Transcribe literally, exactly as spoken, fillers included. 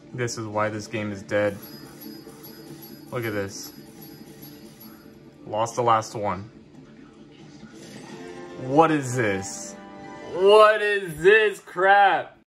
This is why this game is dead. Look at this. Lost the last one. What is this? What is this crap?